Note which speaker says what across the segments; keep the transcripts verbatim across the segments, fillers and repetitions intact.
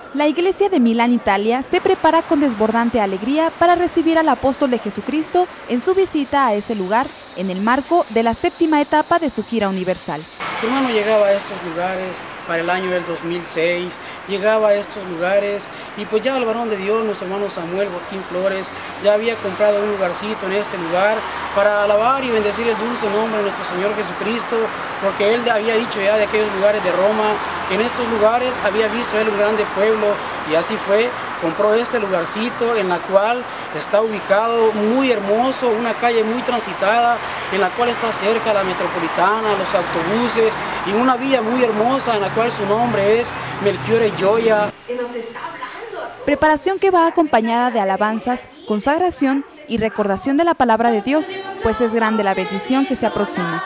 Speaker 1: La iglesia de Milán, Italia, se prepara con desbordante alegría para recibir al apóstol de Jesucristo en su visita a ese lugar, en el marco de la séptima etapa de su gira universal.
Speaker 2: Tu hermano llegaba a estos lugares para el año del dos mil seis, llegaba a estos lugares y pues ya el varón de Dios, nuestro hermano Samuel Joaquín Flores, ya había comprado un lugarcito en este lugar para alabar y bendecir el dulce nombre de nuestro Señor Jesucristo, porque él había dicho ya de aquellos lugares de Roma, que en estos lugares había visto él un grande pueblo, y así fue. Compró este lugarcito en la cual está ubicado muy hermoso, una calle muy transitada, en la cual está cerca la metropolitana, los autobuses y una vía muy hermosa en la cual su nombre es Melchiorre Gioia.
Speaker 1: Preparación que va acompañada de alabanzas, consagración y recordación de la palabra de Dios, pues es grande la bendición que se aproxima.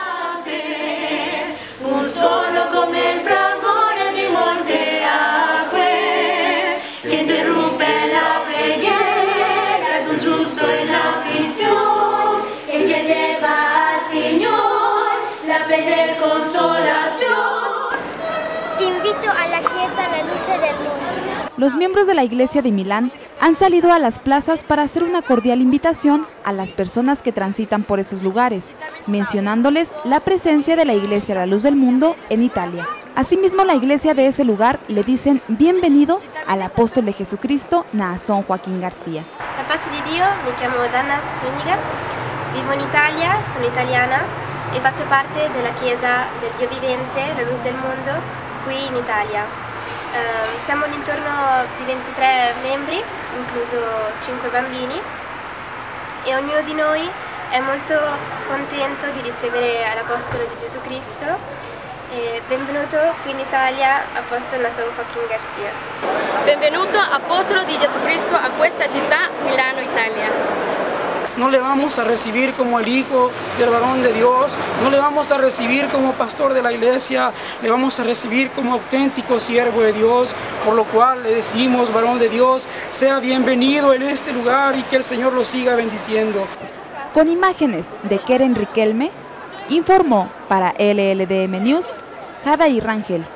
Speaker 3: Un solo come il fragore di molte acque che interrumpe la preghiera d'un giusto in afflizione e chiedeva al Signor la fedel consolación.
Speaker 4: Te invito a la Chiesa La Luce del Mundo.
Speaker 1: Los miembros de la Iglesia de Milán han salido a las plazas para hacer una cordial invitación a las personas que transitan por esos lugares, mencionándoles la presencia de la Iglesia La Luz del Mundo en Italia. Asimismo, la iglesia de ese lugar le dicen bienvenido al apóstol de Jesucristo, Naasón Joaquín García.
Speaker 5: La pace di Dio, mi chiamo Danna Zuniga, vivo in Italia, sono italiana e faccio parte della Chiesa del Dio Vivente, La Luz del Mundo, qui in Italia. Uh, siamo all'intorno di ventitré membri, incluso cinque bambini, e ognuno di noi è molto contento di ricevere l'Apostolo di Gesù Cristo. E benvenuto qui in Italia, Apostolo Naasón Joaquín García.
Speaker 6: Benvenuto Apostolo di Gesù Cristo a questa città, Milano, Italia.
Speaker 2: No le vamos a recibir como el hijo del varón de Dios, no le vamos a recibir como pastor de la iglesia, le vamos a recibir como auténtico siervo de Dios, por lo cual le decimos, varón de Dios, sea bienvenido en este lugar y que el Señor lo siga bendiciendo.
Speaker 1: Con imágenes de Keren Riquelme, informó para L L D M News, Jadair Rangel.